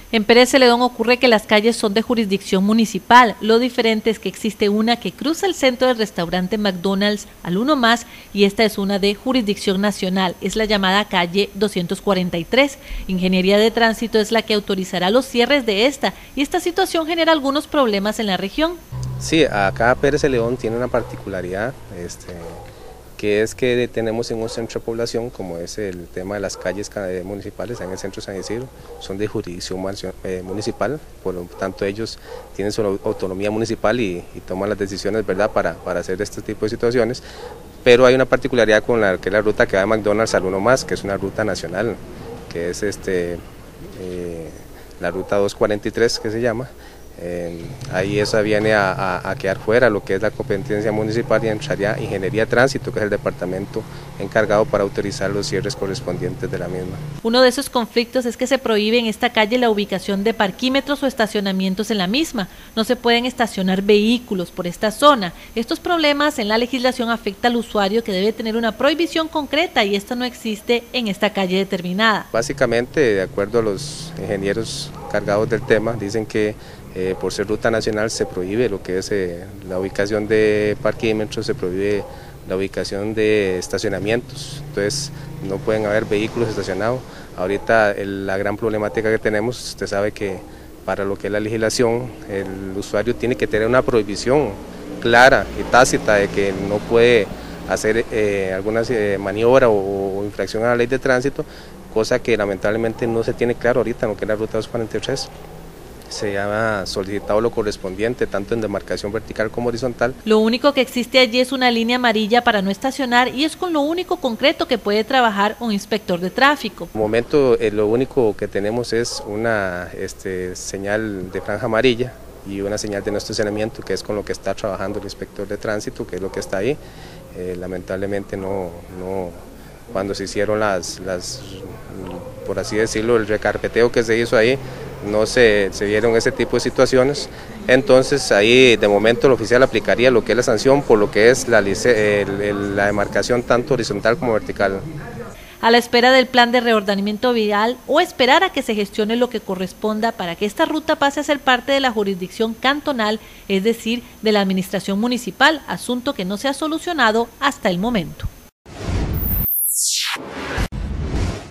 En Pérez Celedón ocurre que las calles son de jurisdicción municipal. Lo diferente es que existe una que cruza el centro del restaurante McDonald's al Uno Más y esta es una de jurisdicción nacional. Es la llamada calle 243. Ingeniería de Tránsito es la que autorizará los cierres de esta y esta situación genera algunos problemas en la región. Sí, acá Pérez Celedón tiene una particularidad, que es que tenemos en un centro de población, como es el tema de las calles municipales en el centro de San Isidro, son de jurisdicción municipal, por lo tanto ellos tienen su autonomía municipal y toman las decisiones, ¿verdad?, para hacer este tipo de situaciones, pero hay una particularidad con la ruta que va de McDonald's al Uno Más, que es una ruta nacional, que es la ruta 243 que se llama. Ahí esa viene a quedar fuera lo que es la competencia municipal y entraría Ingeniería de Tránsito, que es el departamento encargado para autorizar los cierres correspondientes de la misma. Uno de esos conflictos es que se prohíbe en esta calle la ubicación de parquímetros o estacionamientos en la misma. No se pueden estacionar vehículos por esta zona. Estos problemas en la legislación afectan al usuario, que debe tener una prohibición concreta y esta no existe en esta calle determinada. Básicamente, de acuerdo a los ingenieros cargados del tema, dicen que por ser ruta nacional se prohíbe lo que es la ubicación de parquímetros, se prohíbe la ubicación de estacionamientos, entonces no pueden haber vehículos estacionados. Ahorita la gran problemática que tenemos, usted sabe que para lo que es la legislación, el usuario tiene que tener una prohibición clara y tácita de que no puede hacer alguna maniobra o infracción a la ley de tránsito, cosa que lamentablemente no se tiene claro ahorita en lo que es la ruta 243. Se ha solicitado lo correspondiente, tanto en demarcación vertical como horizontal. Lo único que existe allí es una línea amarilla para no estacionar y es con lo único concreto que puede trabajar un inspector de tráfico. De momento lo único que tenemos es una señal de franja amarilla y una señal de no estacionamiento, que es con lo que está trabajando el inspector de tránsito, que es lo que está ahí. Lamentablemente cuando se hicieron por así decirlo, el recarpeteo que se hizo ahí, no se vieron ese tipo de situaciones, entonces ahí de momento el oficial aplicaría lo que es la sanción por lo que es la demarcación tanto horizontal como vertical. A la espera del plan de reordenamiento vial o esperar a que se gestione lo que corresponda para que esta ruta pase a ser parte de la jurisdicción cantonal, es decir, de la administración municipal, asunto que no se ha solucionado hasta el momento.